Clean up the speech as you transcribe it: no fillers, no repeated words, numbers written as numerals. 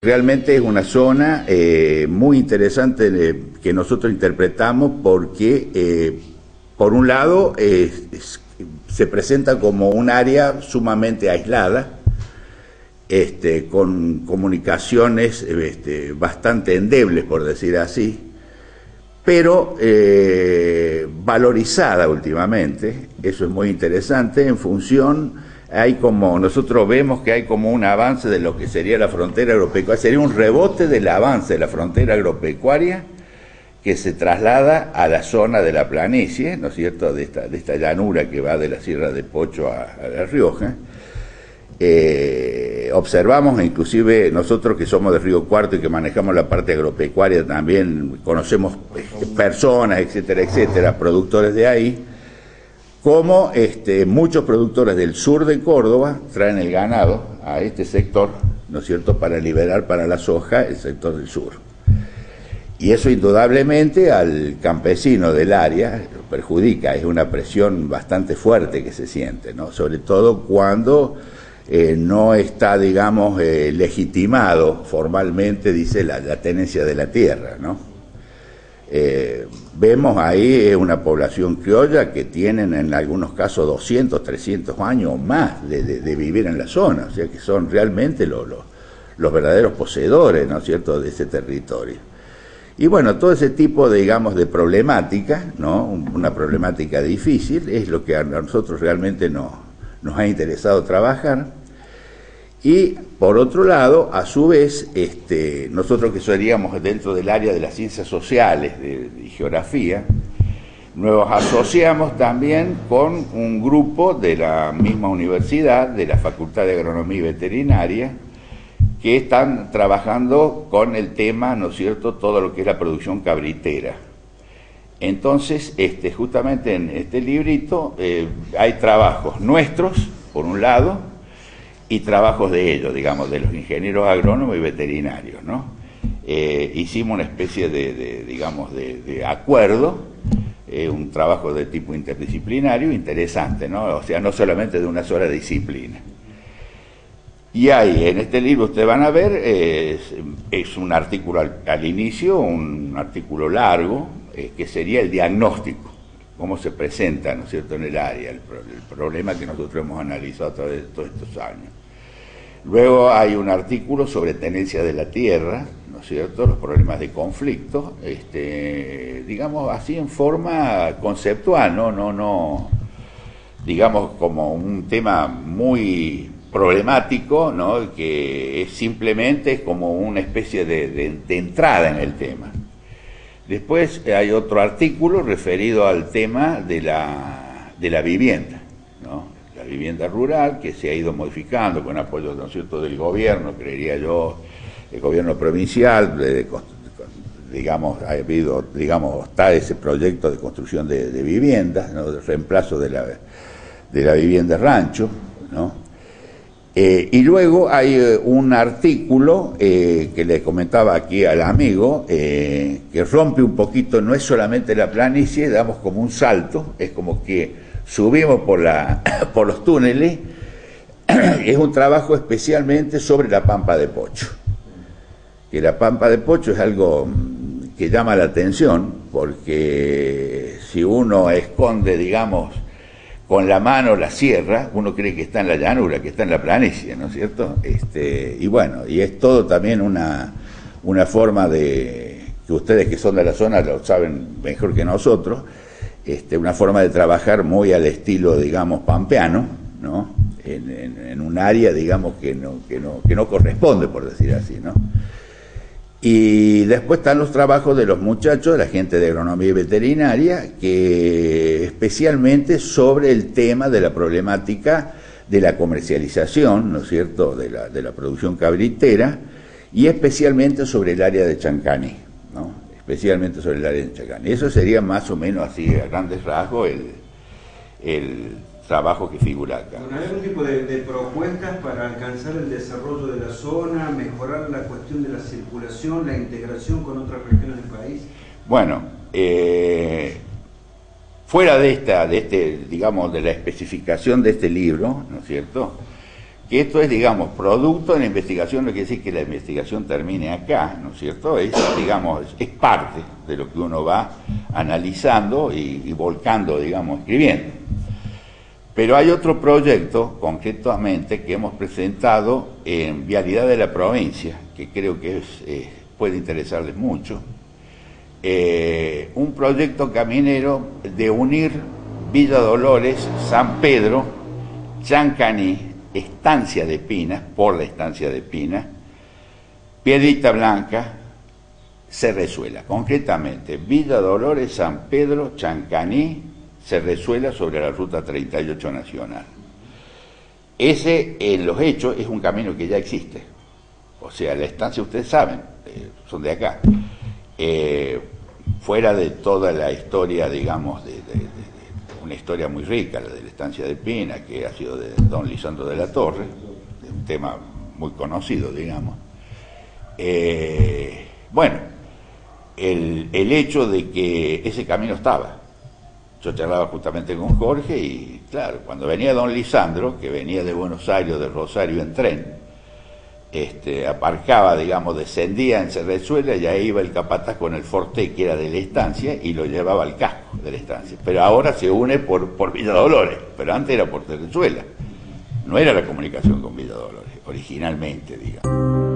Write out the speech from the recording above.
Realmente es una zona muy interesante que nosotros interpretamos porque, por un lado, se presenta como un área sumamente aislada, con comunicaciones bastante endebles, por decir así, pero valorizada últimamente. Eso es muy interesante en función... nosotros vemos que hay como un avance de lo que sería la frontera agropecuaria, sería un rebote del avance de la frontera agropecuaria que se traslada a la zona de la planicie, ¿no es cierto?, de esta llanura que va de la Sierra de Pocho a La Rioja. Observamos, inclusive nosotros que somos de Río Cuarto y que manejamos la parte agropecuaria también, conocemos personas, etcétera, etcétera, productores de ahí, como muchos productores del sur de Córdoba traen el ganado a este sector, ¿no es cierto?, para liberar para la soja el sector del sur. Y eso indudablemente al campesino del área lo perjudica, es una presión bastante fuerte que se siente, ¿no?, sobre todo cuando no está, digamos, legitimado formalmente, dice, la tenencia de la tierra, ¿no? Vemos ahí una población criolla que tienen en algunos casos 200, 300 años o más de vivir en la zona, o sea que son realmente los verdaderos poseedores, ¿no es cierto?, de ese territorio. Y bueno, todo ese tipo, digamos, de problemática, ¿no?, una problemática difícil, es lo que a nosotros realmente nos ha interesado trabajar. Y por otro lado, a su vez, nosotros que seríamos dentro del área de las ciencias sociales y geografía, nos asociamos también con un grupo de la misma universidad, de la Facultad de Agronomía y Veterinaria, que están trabajando con el tema, ¿no es cierto?, todo lo que es la producción cabritera. Entonces, justamente en este librito hay trabajos nuestros, por un lado, y trabajos de ellos, digamos, de los ingenieros agrónomos y veterinarios, ¿no? Hicimos una especie de acuerdo, un trabajo de tipo interdisciplinario interesante, ¿no? O sea, no solamente de una sola disciplina. Y ahí, en este libro ustedes van a ver, es un artículo al inicio, un artículo largo, que sería el diagnóstico, cómo se presenta, ¿no es cierto?, en el área, el problema que nosotros hemos analizado a través de todos estos años. Luego hay un artículo sobre tenencia de la tierra, ¿no es cierto?, los problemas de conflicto, digamos así en forma conceptual, no, digamos como un tema muy problemático, ¿no?, que simplemente es como una especie de entrada en el tema. Después hay otro artículo referido al tema de la vivienda, ¿no?, la vivienda rural, que se ha ido modificando con apoyo, ¿no es cierto?, del gobierno, creería yo, el gobierno provincial, digamos, ha habido, digamos, está ese proyecto de construcción de viviendas, ¿no?, de reemplazo de la vivienda rancho, ¿no? Y luego hay un artículo que le comentaba aquí al amigo, que rompe un poquito, no es solamente la planicie, damos como un salto, es como que subimos por los túneles. Es un trabajo especialmente sobre la Pampa de Pocho, que la Pampa de Pocho es algo que llama la atención, porque si uno esconde, digamos, con la mano la sierra, uno cree que está en la llanura, que está en la planicie, ¿no es cierto? Y bueno, y es todo también una forma de, que ustedes que son de la zona lo saben mejor que nosotros, una forma de trabajar muy al estilo, digamos, pampeano, ¿no?, en un área, digamos, que no corresponde, por decir así, ¿no? Y después están los trabajos de los muchachos, de la gente de agronomía y veterinaria, que especialmente sobre el tema de la problemática de la comercialización, ¿no es cierto?, de la producción cabritera, y especialmente sobre el área de Chancaní, ¿no?, especialmente sobre el área de Chancaní. Eso sería más o menos así, a grandes rasgos, el trabajo que figura acá. ¿Hay algún tipo de propuestas para alcanzar el desarrollo de la zona, mejorar la cuestión de la circulación, la integración con otras regiones del país? Bueno, fuera digamos, de la especificación de este libro, ¿no es cierto?, que esto es, digamos, producto de la investigación, no quiere decir que la investigación termine acá, ¿no es cierto? Es, digamos, es parte de lo que uno va analizando y volcando, digamos, escribiendo. Pero hay otro proyecto, concretamente, que hemos presentado en Vialidad de la Provincia, que creo que puede interesarles mucho. Un proyecto caminero de unir Villa Dolores, San Pedro, Chancaní, Estancia de Pinas, por la Estancia de Pinas, Piedrita Blanca, Cerrezuela. Concretamente, Villa Dolores, San Pedro, Chancaní, Cerrezuela, sobre la Ruta 38 Nacional. Ese, en los hechos, es un camino que ya existe. O sea, la estancia, ustedes saben, son de acá. Fuera de toda la historia, digamos, de una historia muy rica, la de la Estancia de Pina, que ha sido de don Lisandro de la Torre, un tema muy conocido, digamos. Bueno, el hecho de que ese camino estaba. Yo charlaba justamente con Jorge y, claro, cuando venía don Lisandro, que venía de Buenos Aires, de Rosario en tren, aparcaba, digamos, descendía en Cerrezuela y ahí iba el capataz con el Forte, que era de la estancia, y lo llevaba al casco de la estancia. Pero ahora se une por Villa Dolores, pero antes era por Cerrezuela. No era la comunicación con Villa Dolores, originalmente, digamos.